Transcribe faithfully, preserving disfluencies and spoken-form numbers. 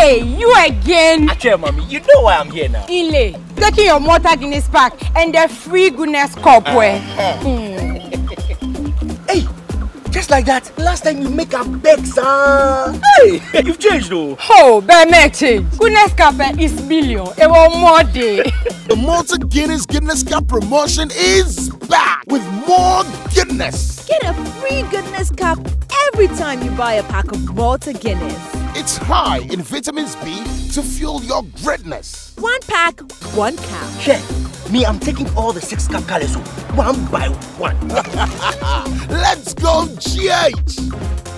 Hey, you again? Actually, mommy, you know why I'm here now. Ile, taking your Malta Guinness pack and the free Guiness cup. Uh -huh. mm. Hey, just like that. Last time you make a beg, sir. Hey, you've changed though. Oh, but make change. Guinness cup is million. It was more day. The Malta Guinness Guinness Cup promotion is back with more Guinness. Get a free Guinness cup every time you buy a pack of Malta Guinness. It's high in vitamins B to fuel your greatness. One pack, one cup. Share. Me, I'm taking all the six cup colors one by one. Let's go, G H!